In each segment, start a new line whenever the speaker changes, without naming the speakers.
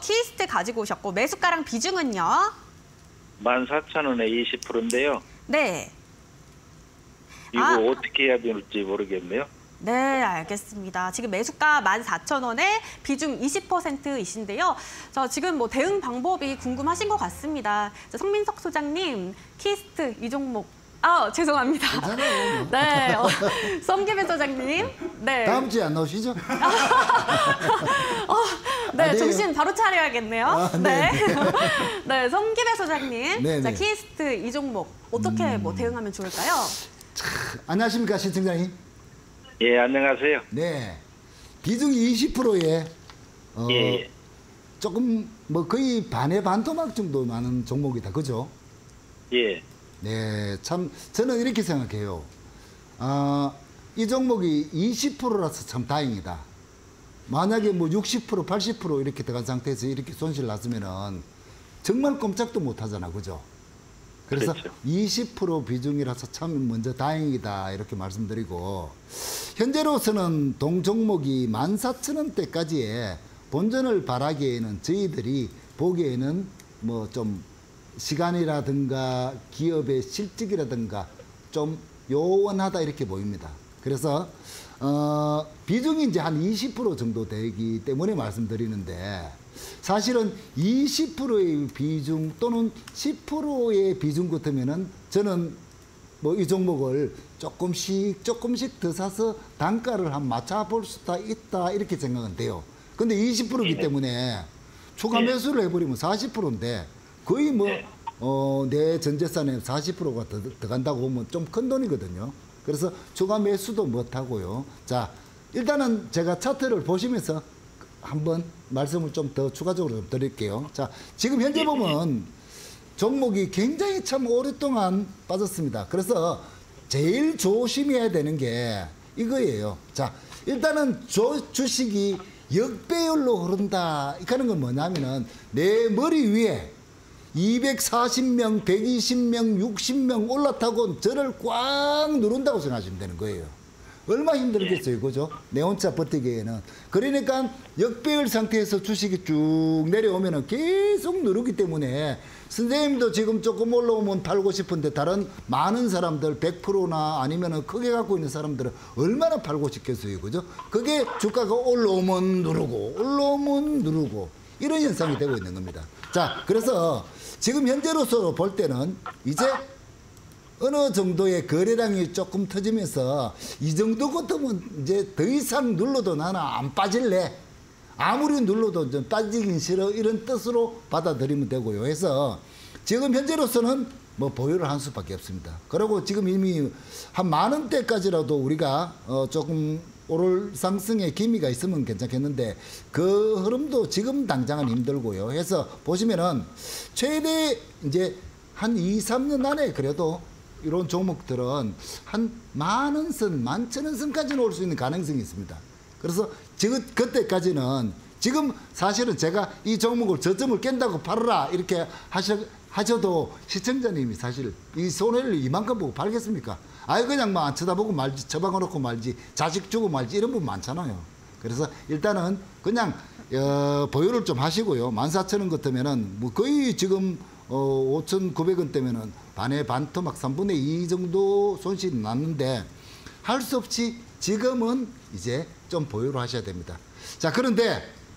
키스트 가지고 오셨고 매수가랑 비중은요?
14,000원에 20%인데요.
네.
이거 어떻게 해야 될지 모르겠네요.
네, 알겠습니다. 지금 매수가 14,000원에 비중 20%이신데요. 지금 뭐 대응 방법이 궁금하신 것 같습니다. 성민석 소장님, 키스트 이 종목. 죄송합니다.
괜찮아요.
네, 썸김의 소장님. 네.
다음 주에 안 나오시죠?
네, 정신 바로 차려야겠네요. 네.
네.
네, 썸김의 소장님.
네,
자,
네.
키스트 이 종목 어떻게 뭐 대응하면 좋을까요?
안녕하십니까, 시청자님?
예, 안녕하세요.
네. 비중이 20%에
예.
조금 뭐 거의 반의 반토막 정도 많은 종목이다. 그죠?
예.
네, 참 저는 이렇게 생각해요. 이 종목이 20%라서 참 다행이다. 만약에 뭐 60%, 80% 이렇게 들어간 상태에서 이렇게 손실 났으면은 정말 꼼짝도 못 하잖아. 그죠? 그래서
그렇죠.
20% 비중이라서 참 먼저 다행이다 이렇게 말씀드리고, 현재로서는 동종목이 14,000원대까지의 본전을 바라기에는 저희들이 보기에는 뭐 좀 시간이라든가 기업의 실적이라든가 좀 요원하다 이렇게 보입니다. 그래서 비중이 이제 한 20% 정도 되기 때문에 말씀드리는데, 사실은 20%의 비중 또는 10%의 비중 같으면은 저는 뭐 이 종목을 조금씩 더 사서 단가를 한 맞춰볼 수도 있다 이렇게 생각은 돼요. 근데 20%이기 때문에 추가 매수를 해버리면 40%인데 거의 뭐 내 전재산의 40%가 더 간다고 보면 좀 큰 돈이거든요. 그래서 추가 매수도 못하고요. 자, 일단은 제가 차트를 보시면서 한번 말씀을 좀 더 추가적으로 좀 드릴게요. 자, 지금 현재 보면 종목이 굉장히 참 오랫동안 빠졌습니다. 그래서 제일 조심해야 되는 게 이거예요. 자, 일단은 주식이 역배열로 흐른다. 이거는 건 뭐냐면은 내 머리 위에 240명, 120명, 60명 올라타고 저를 꽉 누른다고 생각하시면 되는 거예요. 얼마 힘들겠어요, 그죠? 내 혼자 버티기에는. 그러니까 역배열 상태에서 주식이 쭉 내려오면은 계속 누르기 때문에 선생님도 지금 조금 올라오면 팔고 싶은데 다른 많은 사람들 100%나 아니면은 크게 갖고 있는 사람들은 얼마나 팔고 싶겠어요, 그죠? 그게 주가가 올라오면 누르고 올라오면 누르고 이런 현상이 되고 있는 겁니다. 자, 그래서 지금 현재로서 볼 때는 이제 어느 정도의 거래량이 조금 터지면서 이 정도 같으면 이제 더 이상 눌러도 나는 안 빠질래. 아무리 눌러도 좀 빠지긴 싫어. 이런 뜻으로 받아들이면 되고요. 그래서 지금 현재로서는 뭐 보유를 할 수밖에 없습니다. 그리고 지금 이미 한 10,000원대까지라도 우리가 조금 오를 상승의 기미가 있으면 괜찮겠는데 그 흐름도 지금 당장은 힘들고요. 해서 보시면은 최대 이제 한 2, 3년 안에 그래도 이런 종목들은 한 10,000원, 11,000원선까지는 올 수 있는 가능성이 있습니다. 그래서 지금 그때까지는 지금 사실은 제가 이 종목을 저점을 깬다고 팔아라 이렇게 하셔도 시청자님이 사실 이 손해를 이만큼 보고 팔겠습니까? 아예 그냥 뭐 안 쳐다보고 말지, 처박아 놓고 말지, 자식 주고 말지 이런 분 많잖아요. 그래서 일단은 그냥 보유를 좀 하시고요. 14,000원 같으면은 뭐 거의 지금 5,900원대면은 반의 반토막 3분의 2 정도 손실이 났는데 할 수 없이 지금은 이제 좀 보유를 하셔야 됩니다. 자, 그런데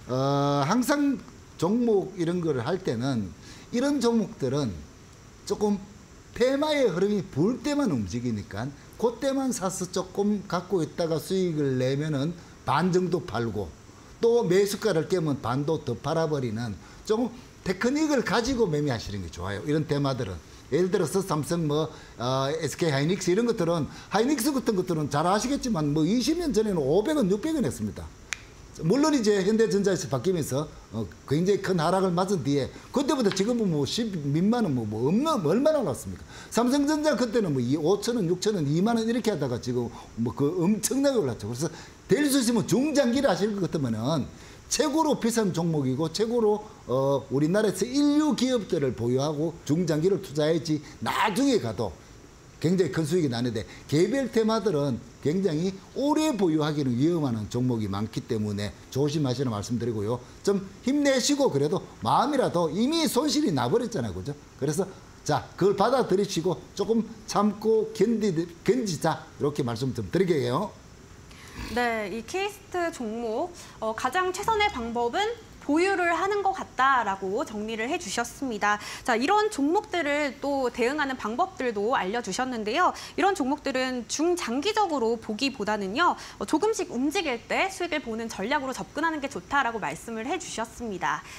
항상 종목 이런 거를 할 때는 이런 종목들은 조금 테마의 흐름이 불 때만 움직이니까 그때만 사서 조금 갖고 있다가 수익을 내면은 반 정도 팔고 또 매수가를 깨면 반도 더 팔아버리는 조금 테크닉을 가지고 매매하시는 게 좋아요. 이런 테마들은. 예를 들어서 삼성 SK 하이닉스 이런 것들은 하이닉스 같은 것들은 잘 아시겠지만 뭐 20년 전에는 500원, 600원 했습니다. 물론 이제 현대전자에서 바뀌면서 굉장히 큰 하락을 맞은 뒤에 그때부터 지금은 뭐 10 민만은 뭐 얼마나 올랐습니까? 삼성전자 그때는 뭐 5,000원, 6,000원, 2만 원 이렇게 하다가 지금 뭐 그 엄청나게 올랐죠. 그래서 될 수 있으면 중장기를 하실 것 같으면은 최고로 비싼 종목이고 최고로 우리나라에서 인류 기업들을 보유하고 중장기를 투자해야지 나중에 가도 굉장히 큰 수익이 나는데 개별 테마들은 굉장히 오래 보유하기는 위험한 종목이 많기 때문에 조심하시라 말씀드리고요. 좀 힘내시고 그래도 마음이라도 이미 손실이 나버렸잖아요. 그죠? 그래서 자, 그걸 받아들이시고 조금 참고 견디자 이렇게 말씀 좀 드리게요.
네, 이 K스트 종목 가장 최선의 방법은 보유를 하는 것 같다라고 정리를 해주셨습니다. 자, 이런 종목들을 또 대응하는 방법들도 알려주셨는데요. 이런 종목들은 중장기적으로 보기보다는요, 조금씩 움직일 때 수익을 보는 전략으로 접근하는 게 좋다라고 말씀을 해주셨습니다.